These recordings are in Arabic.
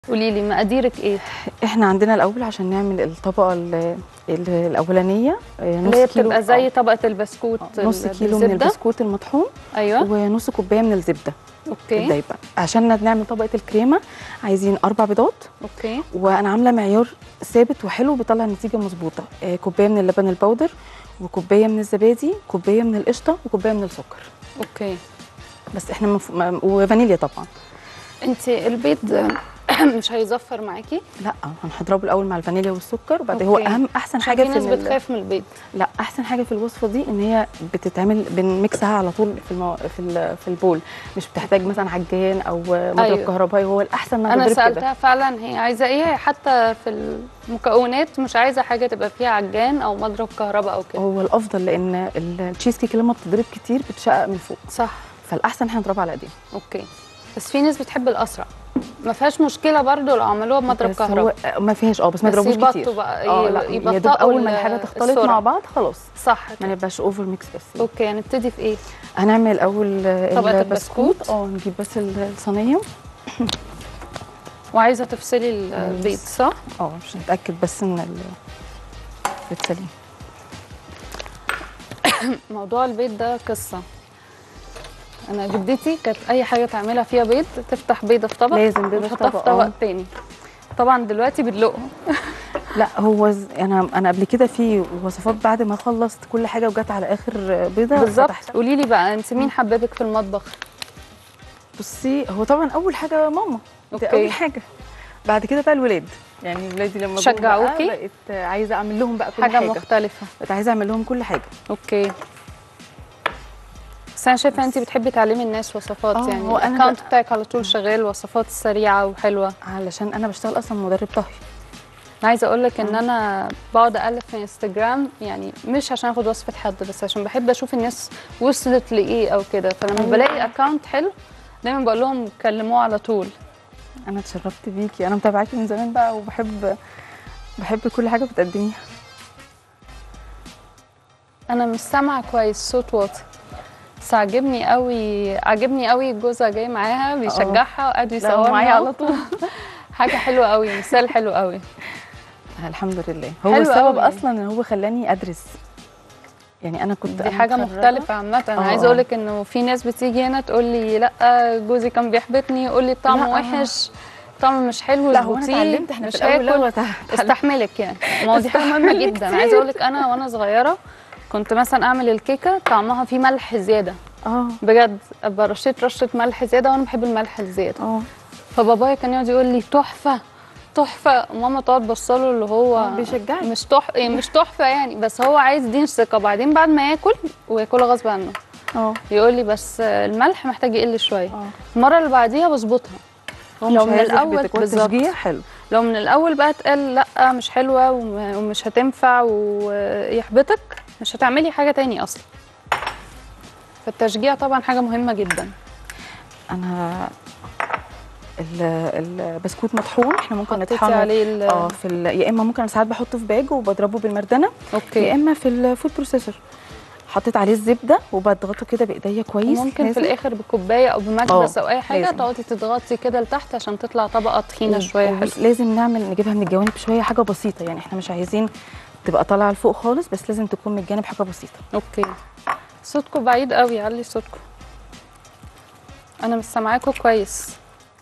قولي لي مقاديرك ايه؟ احنا عندنا الاول عشان نعمل الطبقه الاولانيه اللي هي نص كيلو بتبقى زي طبقه البسكوت نص كيلو من بالزبدة. البسكوت المطحون. ايوه ونص كوبايه من الزبده اوكي الدايبه. عشان نعمل طبقه الكريمه عايزين 4 بيضات، اوكي وانا عامله معيار ثابت وحلو بيطلع نتيجه مظبوطه. كوبايه من اللبن البودر، وكوبايه من الزبادي، كوبايه من القشطه، وكوبايه من السكر. اوكي. بس احنا وفانيليا طبعا. انت البيض مش هيزفر معاكي؟ لا، هنضربه الاول مع الفانيليا والسكر، وبعد هو أوكي. اهم احسن حاجه في ناس بتخاف من البيض. لا، احسن حاجه في الوصفه دي ان هي بتتعمل بنمكسها على طول في البول، مش بتحتاج مثلا عجان او مضرب أيوة. كهربائي. هو الاحسن انها انا تضرب كده. سالتها فعلا هي عايزه ايه، حتى في المكونات مش عايزه حاجه تبقى فيها عجان او مضرب كهرباء او كده. هو الافضل لان التشيز كيك لما بتضرب كتير بتشقق من فوق، صح. فالاحسن احنا نضربها على ايدينا. اوكي. بس في ناس بتحب الاسرع، ما فيهاش مشكله برضو لو عملوها بمضرب كهرباء. ما فيهاش بس ما يضربوش كتير. بقى لا، يا دوب اول ما الحاجه تختلط مع بعض خلاص. صح ما نبقاش اوفر ميكس بس. اوكي. هنبتدي في ايه؟ هنعمل اول طبقه البسكوت. نجيب بس الصينيه. وعايزه تفصلي البيض صح؟ عشان نتاكد بس ان البيض سليم. موضوع البيض ده قصه. انا جدتي كانت اي حاجه تعملها فيها بيض تفتح بيضه في طبق، لازم بيضه في طبق تاني. طبعا دلوقتي بيدلقهم. لا، هو انا قبل كده في وصفات بعد ما خلصت كل حاجه وجت على اخر بيضه بالظبط. قولي لي بقى انت مين حببك في المطبخ؟ بصي، هو طبعا اول حاجه ماما. اوكي. اول حاجه. بعد كده بقى الولاد، يعني ولادي لما شجعوكي بقيت عايزه اعمل لهم بقى كل حاجه حاجه مختلفه. بقيت عايزه اعمل لهم كل حاجه. اوكي. بس انا شايفه انت بتحبي تعلمي الناس وصفات، يعني هو الاكونت بتاعك على طول شغال وصفات سريعه وحلوه. علشان انا بشتغل اصلا مدرب طهي. انا عايزه اقول لك ان انا بقعد الف في انستجرام، يعني مش عشان اخد وصفه حد، بس عشان بحب اشوف الناس وصلت لايه او كده. فلما بلاقي اكونت حلو دايما بقول لهم كلموه على طول. انا اتشرفت بيكي، انا متابعاكي من زمان بقى، بحب كل حاجه بتقدميها. انا مش سامعه كويس، صوت واطي. بس عاجبني قوي جوزها جاي معاها بيشجعها وقاعد يصور معايا على طول. حاجه حلوه قوي، مثال حلو قوي. الحمد لله. هو السبب اصلا ان هو خلاني ادرس. يعني انا كنت دي حاجه مختلفه عامه. انا عايزه اقول لك انه في ناس بتيجي هنا تقول لي لا جوزي كان بيحبطني، يقول لي الطعم وحش، الطعم مش حلو. لا، هو انا اتعلمت، احنا مش في الاول استحملك يعني. ما هو دي حاجه مهمه جدا. عايزه اقول لك انا وانا صغيره كنت مثلا اعمل الكيكه طعمها فيه ملح زياده. بجد ابقى رشه ملح زياده، وانا بحب الملح الزياده. فبابايا كان يقعد يقول لي تحفه تحفه، وماما تقعد بصله اللي هو بيشجعك. مش تحفه يعني، بس هو عايز يديني ثقه. بعدين بعد ما ياكل وياكلها غصب عنه يقول لي بس الملح محتاج يقل شويه. المره اللاللي بعديها بظبطها. لو من الاول بالظبط حلو. لو من الاول بقى اتقال لا مش حلوه ومش هتنفع ويحبطك، مش هتعملي حاجه تاني اصلا. فالتشجيع طبعا حاجه مهمه جدا. انا البسكوت مطحون، احنا ممكن نطحنه عليه يا اما ممكن ساعات بحطه في باج وبضربه بالمردنه. اوكي. يا اما في الفود بروسيسور حطيت عليه الزبده وبضغطه كده بايديا كويس. ممكن في الاخر بكوبايه او بمكبس او اي حاجه تقعدي تضغطي كده لتحت عشان تطلع طبقه تخينه شويه حلوه. لازم نجيبها من الجوانب شويه، حاجه بسيطه. يعني احنا مش عايزين تبقى طالعه لفوق خالص، بس لازم تكون من الجانب حاجه بسيطه. اوكي. صوتكم بعيد قوي، علي صوتكم. انا مش سامعاكم كويس.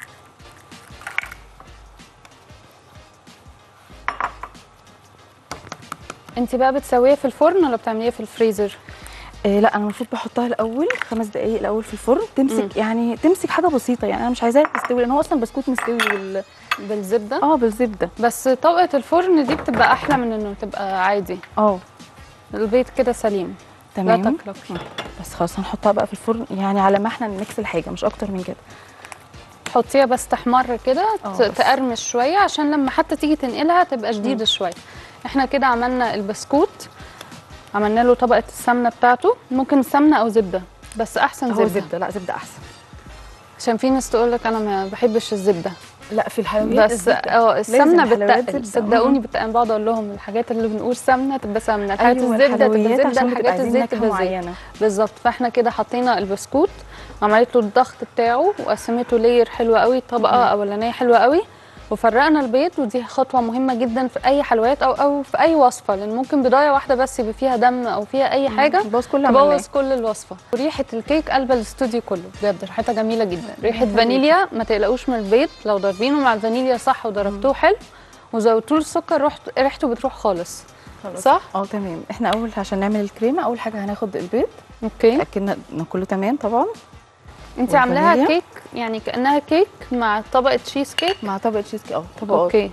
انت بقى بتسويها في الفرن ولا بتعمليها في الفريزر؟ لا، انا المفروض بحطها الاول 5 دقائق الاول في الفرن، تمسك حاجه بسيطه. يعني انا مش عايزاها تستوي لان هو اصلا بسكوت مستوي بالزبده. بالزبده. بس طبقه الفرن دي بتبقى احلى من انه تبقى عادي. البيض كده سليم. تمام. لا تقلقي. بس خلاص هنحطها بقى في الفرن، يعني على ما احنا نميكس الحاجه، مش اكتر من كده. حطيها بس تحمر كده، تقرمش شويه، عشان لما حتى تيجي تنقلها تبقى شديده شويه. احنا كده عملنا البسكوت، عملنا له طبقه السمنه بتاعته. ممكن سمنه او زبده، بس احسن زبده. لا، زبده احسن. عشان في ناس تقول لك انا ما بحبش الزبده. لا، في الحلويات بس السمنه بتتقل. صدقوني انا بقعد اقول لهم الحاجات اللي بنقول سمنه تبقى سمنه، الحاجات الزبده تبقى زبده، الحاجات الزيت تبقى زيت. بالظبط. فاحنا كده حطينا البسكوت، عملت له الضغط بتاعه وقسمته لير حلوه قوي، طبقه اولانيه حلوه قوي. وفرقنا البيض، ودي خطوه مهمه جدا في اي حلويات او في اي وصفه، لان ممكن بضايه واحده بس يبقى فيها دم او فيها اي حاجه تبوظ كل الوصفه. وريحه الكيك قلبه الاستوديو كله بجد، ريحتها جميله جدا، ريحه فانيليا. ما تقلقوش من البيض، لو ضاربينه مع الفانيليا صح وضربتوه حلو وزودتوه السكر ريحته بتروح خالص. صح؟ تمام. احنا عشان نعمل الكريمه اول حاجه هناخد البيض. اوكي. اتاكدنا ان كله تمام طبعا. انت عاملاها كيك يعني كانها كيك مع طبقه تشيز كيك؟ مع طبقه تشيز كيك طبقات. اوكي.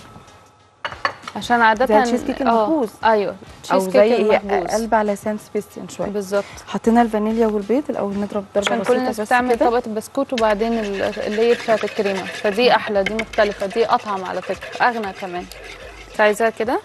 عشان عاده زي التشيز كيك المخبوز. ايوه تشيز كيك المخبوز قلب على سان سبيستيان شويه بالظبط. حطينا الفانيليا والبيض الاول نضرب ضربه بسيطه. عشان كل الناس بتعمل طبقه البسكوت وبعدين اللي بتاعت الكريمه، فدي احلى، دي مختلفه، دي اطعم على فكره، اغنى كمان. انت عايزاها كده؟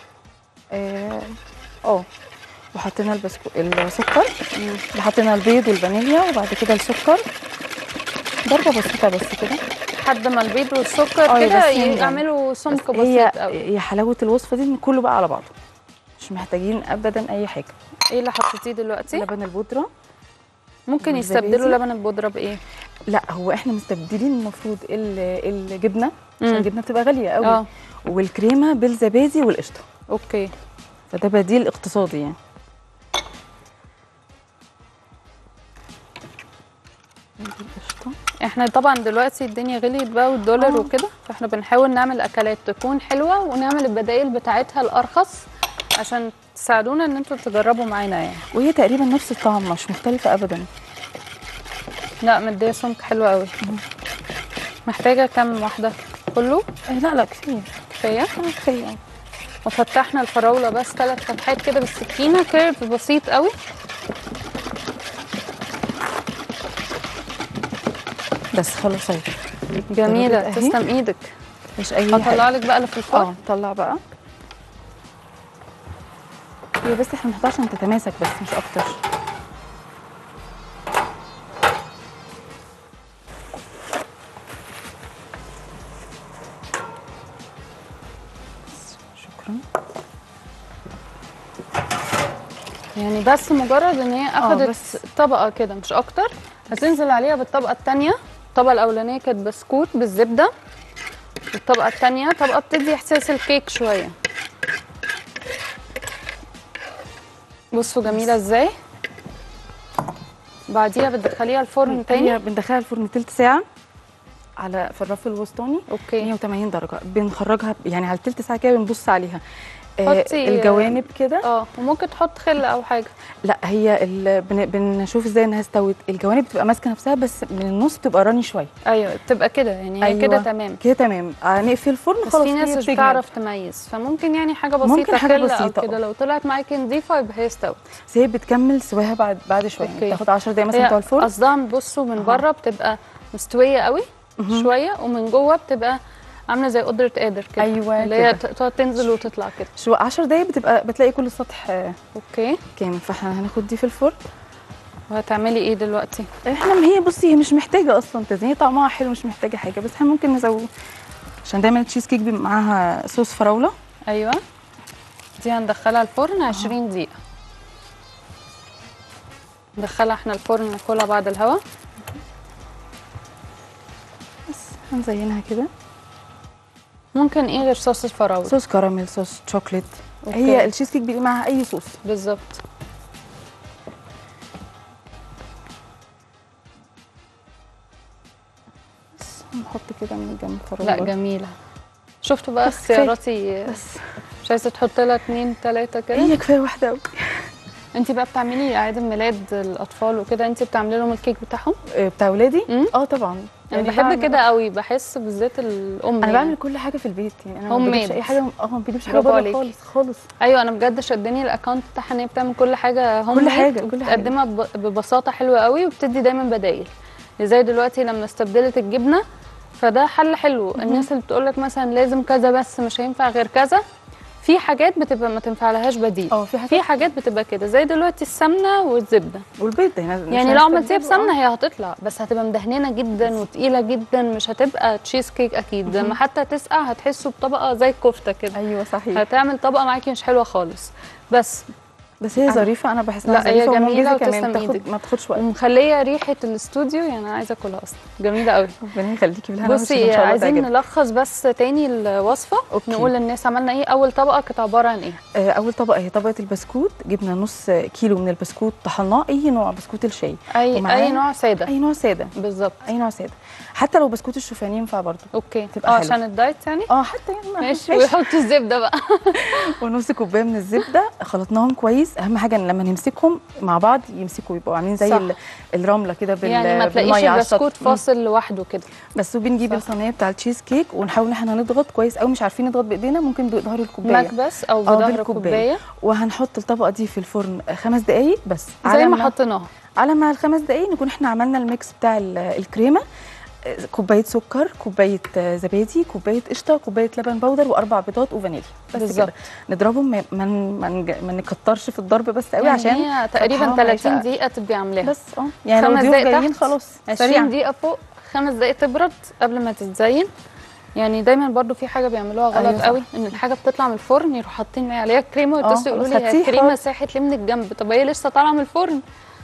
وحطينا السكر، حطينا البيض والفانيليا وبعد كده السكر، ضربه بسيطه بس كده لحد ما البيض والسكر كده يعملوا سمك بسيط قوي. هي حلاوه الوصفه دي ان كله بقى على بعضه، مش محتاجين ابدا اي حاجه. ايه اللي حطيتيه دلوقتي؟ لبن البودره. ممكن يستبدلوا لبن البودره بايه؟ لا هو احنا مستبدلين المفروض الجبنه عشان الجبنه بتبقى غاليه قوي والكريمه بالزبادي والقشطه. اوكي. فده بديل اقتصادي يعني. احنا طبعا دلوقتي الدنيا غليت بقى والدولار وكده، فاحنا بنحاول نعمل اكلات تكون حلوه ونعمل البدائل بتاعتها الارخص عشان تساعدونا ان انتوا تجربوا معانا يعني. وهي تقريبا نفس الطعم، مش مختلفه ابدا. لا مديه سمك حلو قوي. محتاجه كام واحده؟ كله؟ لا كفايه. كفايه. وفتحنا الفراوله بس 3 فتحات كده بالسكينه، كيرف بسيط قوي. بس خلاص اهي. جميله، تسلم ايدك. مش اي حاجه. هطلع لك بقى اللي في الفرن. طلع بقى. هي بس احنا بنحطها عشان تتماسك بس مش اكتر. شكرا. يعني بس مجرد ان هي اخدت طبقه كده مش اكتر، هتنزل عليها بالطبقه الثانيه. الطبقه الاولانيه كانت بسكوت بالزبده، والطبقه الثانيه طبقه بتدي احساس الكيك شويه. بصوا جميله ازاي. بعديها بتدخليها الفرن تاني. هي بندخلها الفرن تلت ساعه في الرف الوسطاني. اوكي. 180 درجه. بنخرجها يعني على تلت ساعه كده بنبص عليها. الجوانب كده. وممكن تحط خل او حاجه. لا هي بنشوف ازاي انها استوت. الجوانب بتبقى ماسكه نفسها بس من النص بتبقى راني شويه. ايوه بتبقى كده يعني. هي كده تمام. كده تمام. نقفل الفرن خلاص. بس في ناس مش بتعرف تميز، فممكن يعني حاجه بسيطه، ممكن حاجه بسيطه او كده لو طلعت معاكي نضيفه يبقى هي استوت. بس هي بتكمل سواها بعد شويه. تاخد 10 دقايق مثلا بتوع الفرن. قصدها بصوا من بره بتبقى مستويه قوي شويه، ومن جوه بتبقى عامله زي قدره قادر كده. ايوه اللي هي تقعد تنزل وتطلع كده. شو 10 دقايق بتلاقي كل السطح اوكي كامل. فاحنا هناخد دي في الفرن. وهتعملي ايه دلوقتي؟ هي بصي هي مش محتاجه اصلا تزيين، طعمها حلو مش محتاجه حاجه، بس احنا ممكن نزود عشان دايما التشيز كيك بيبقى معاها صوص فراوله. ايوه دي هندخلها الفرن 20 دقيقه. ندخلها احنا الفرن ناكلها بعد الهوا. بس هنزينها كده. ممكن ايه غير صوص الفراوله؟ صوص كراميل، صوص شوكليت. هي التشيز كيك بيبقى معاها اي صوص بالظبط. بس نحط كده من الجنب فراوله. لا جميله. شفتوا بقى اختياراتي؟ بس مش عايزه تحط لها 2 3 كده؟ هي كفايه واحده قوي. انت بقى بتعملي اعياد ميلاد الاطفال وكده، انت بتعملي لهم الكيك بتاعهم؟ بتاع ولادي؟ طبعا. انا يعني بحب كده قوي، بحس بالذات الام. انا بعمل كل حاجه في البيت يعني. انا ما بجيبش اي حاجه. ما بجيبش حاجه بره خالص. ايوه انا بجد شدني الاكونت بتاعها ان هي بتعمل كل حاجه كل حاجه بتقدمها ببساطه حلوه قوي، وبتدي دايما بدايل. زي دلوقتي لما استبدلت الجبنه، فده حل حلو. الناس اللي بتقول لك مثلا لازم كذا بس مش هينفع غير كذا، في حاجات بتبقى ما تنفع لهاش بديل. في حاجات بتبقى كده، زي دلوقتي السمنه والزبده والبيض. يعني لو عملتيها بسمنه هي هتطلع، بس هتبقى مدهنينه جدا وتقيله جدا، مش هتبقى تشيز كيك اكيد. لما حتى تسقع هتحسوا بطبقه زي الكفته كده. ايوه صحيح. هتعمل طبقه معاكي مش حلوه خالص. بس بس هي ظريفه، انا بحس انها لا هي ظريفه جميله ومنجزه كمان، وتسلم ما بتاخدش وقت، ومخليه ريحه الاستوديو، يعني انا عايزه اكلها اصلا، جميله قوي. ربنا يخليكي بالهنا والشفا، ان بصي شاء الله عايزين تعجبك. نلخص بس تاني الوصفه. أوكي. نقول للناس عملنا ايه. اول طبقه كانت عباره عن ايه؟ اول طبقه هي طبقه البسكوت، جبنا نص كيلو من البسكوت طحناه، اي نوع بسكوت الشاي، اي نوع ساده، اي نوع ساده بالظبط، اي نوع ساده، حتى لو بسكوت الشوفان ينفع برضو. اوكي تبقى حلوة. عشان الدايت يعني، حتى يعني ماشي. ويحط الزبده بقى. ونص كوبايه من الزبده، خلطناهم كويس. اهم حاجه ان لما نمسكهم مع بعض يمسكوا، يبقوا عاملين زي الرمله كده يعني ما تلاقيش البسكوت فاصل لوحده كده بس. وبنجيب الصينيه بتاع التشيز كيك ونحاول ان احنا نضغط كويس قوي، مش عارفين نضغط بايدينا، ممكن بظهر الكوبايه مكبس او بظهر الكوبايه، وهنحط الطبقه دي في الفرن 5 دقائق بس، زي ما حطيناها. على ما ال5 دقائق نكون احنا عملنا الميكس بتاع الكريمه. كوبايه سكر، كوبايه زبادي، كوبايه قشطه، كوبايه لبن بودر، و4 بيضات وفانيليا، بس بالزبط. كده نضربهم، ما نكترش في الضرب بس قوي، يعني عشان هي تقريبا 30 دقيقه تبقي عاملاها بس. يعني لو ضيوف جايين خلاص 20 دقيقه فوق، 5 دقائق تبرد قبل ما تتزين. يعني دايما برضو في حاجه بيعملوها غلط قوي، ان الحاجه بتطلع من الفرن يروحوا حاطين عليها كريمه ويتصلوا يقولوا لي الكريمه ساحت ليه من الجنب، طب هي لسه طالعه من الفرن،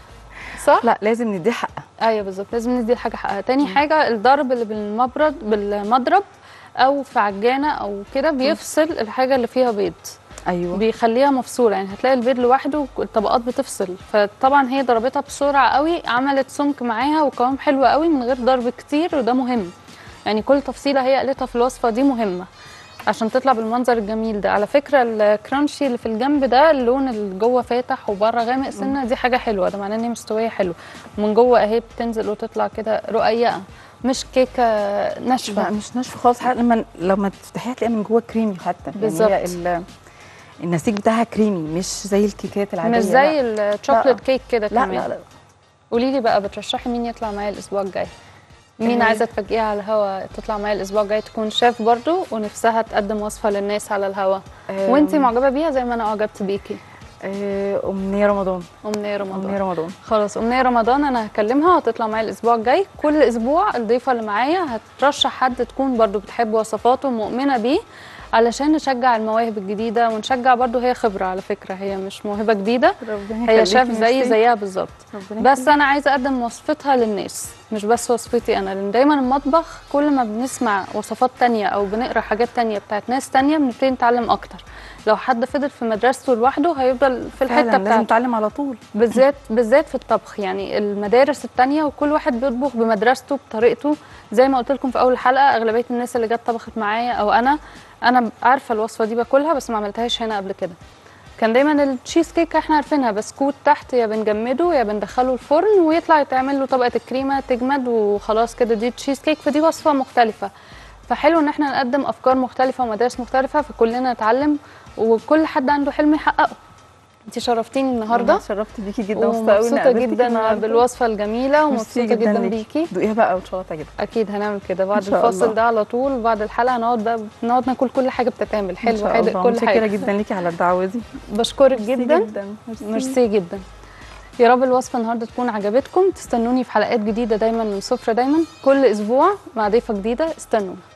صح؟ لا لازم ندي حقها. ايوه بالظبط، لازم ندي الحاجه حقها. تاني حاجه الضرب اللي بالمضرب او في عجانه او كده بيفصل الحاجه اللي فيها بيض. ايوه بيخليها مفصوله، يعني هتلاقي البيض لوحده الطبقات بتفصل، فطبعا هي ضربتها بسرعه قوي، عملت سمك معاها وقوام حلو قوي من غير ضرب كتير، وده مهم. يعني كل تفصيله هي قالتها في الوصفه دي مهمه عشان تطلع بالمنظر الجميل ده. على فكره الكرانشي اللي في الجنب ده، اللون اللي جوه فاتح وبره غامق سنه، دي حاجه حلوه، ده معناه ان هي مستويه حلو. ومن جوه اهي بتنزل وتطلع كده رقيقه، مش كيكه ناشفه. مش ناشفه خالص، لما تفتحيها تلاقيها من جوه كريمي حتى. بالظبط. يعني النسيج بتاعها كريمي، مش زي الكيكات العاديه، مش زي الشوكليت كيك كده كمان. لا. قولي لي بقى، بترشحي مين يطلع معايا الاسبوع الجاي؟ مين عايزه تفاجئيها على الهوا تطلع معايا الاسبوع الجاي، تكون شيف برضو ونفسها تقدم وصفه للناس على الهوا وانتي معجبه بيها زي ما انا اعجبت بيكي؟ امنيه رمضان. امنيه رمضان. خلاص امنيه رمضان انا هكلمها وهتطلع معايا الاسبوع الجاي. كل اسبوع الضيفه اللي معايا هترشح حد تكون برضو بتحب وصفاته ومؤمنه بيه، علشان نشجع المواهب الجديده ونشجع برضو. هي خبره على فكره، هي مش موهبه جديده، هي شيف زيها بالظبط. بس انا عايزه اقدم وصفتها للناس، مش بس وصفتي انا، لان دايما المطبخ كل ما بنسمع وصفات تانية او بنقرا حاجات تانية بتاعت ناس تانية بنبتدي نتعلم اكتر. لو حد فضل في مدرسته لوحده هيفضل في الحته بتاعته، لازم نتعلم على طول، بالذات في الطبخ. يعني المدارس التانية وكل واحد بيطبخ بمدرسته بطريقته. زي ما قلت لكم في اول الحلقه، اغلبيه الناس اللي جت طبخت معايا او انا عارفه الوصفه دي باكلها، بس ما عملتهاش هنا قبل كده. كان دايما التشيز كيك احنا عارفينها، بسكوت تحت يا بنجمده يا بندخله الفرن ويطلع يتعمل له طبقه الكريمه تجمد وخلاص كده دي تشيز كيك. فدي وصفه مختلفه، فحلو ان احنا نقدم افكار مختلفه ومدارس مختلفه، فكلنا نتعلم وكل حد عنده حلم يحققه. انت شرفتيني النهارده. شرفت بيكي جدا، ومبسوطه جدا بالوصفه الجميله، ومبسوطه جدا بيكي. دوقيها بقى وان شاء الله تعجبك. اكيد هنعمل كده بعد الفاصل ده على طول، وبعد الحلقه نقعد ناكل كل حاجه بتتعمل، حلو حادق كل حاجه. متشكره جدا ليكي على الدعوه دي. بشكرك جدا. ميرسي جدا. يا رب الوصفه النهارده تكون عجبتكم. تستنوني في حلقات جديده دايما من سفره دايما، كل اسبوع مع ضيفه جديده. استنونا.